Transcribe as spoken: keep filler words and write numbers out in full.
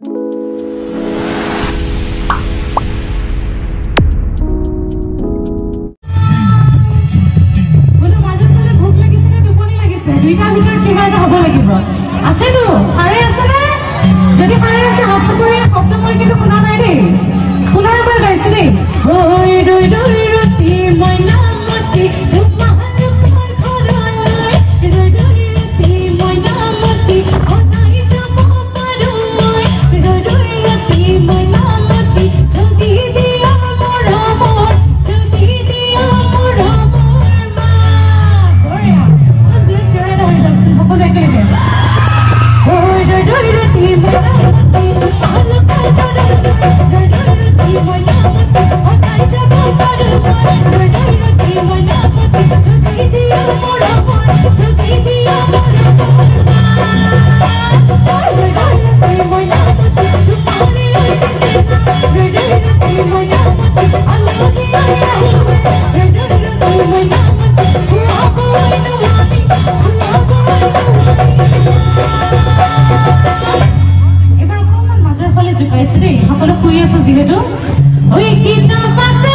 দুইটা ভিতৰত কিবা এটা হ'ব লাগিব আছেতো আৰে আছে নে যদি পাৰে আছে হাত চাপৰি শব্দ মই কিন্তু শুনা নাই দেই পুনৰ এবাৰ গাইছে দেই ঐ দৈ দৈ ৰাতি মই নামতি তোমাৰ ঘৰলৈ দৈ দৈ ৰাতি মই নামতি অনাই যাব পাৰো মই দৈ দৈ ৰাতি মই নামতি যদি দিয়া মৰমৰ যদি দিয়া মৰমৰ মা বঢ়িয়া সকলো একেলগে ঐ দৈ দৈ ৰাতি মই নামতি ভাল পাই পাৰো দৈ দৈ ৰাতি মই নামতি অনাই যাব পাৰো দৈ দৈ ৰাতি মই নামতি যদি দিয়া মৰমৰ যদি দিয়া মৰমৰ দৈ দৈ ৰাতি মই নামতি তোমাৰে নিচিনা দৈ দৈ ৰাতি মই নামতি আলহী আহিবে দৈ দৈ ৰাতি মই নামতি ফুলাবই নোৱাৰি এবাৰ অকণমান মাজৰ ফালে জোকাইছে দেই সকলো শুই আছো যিহেতু ঐ কিতাপ আছে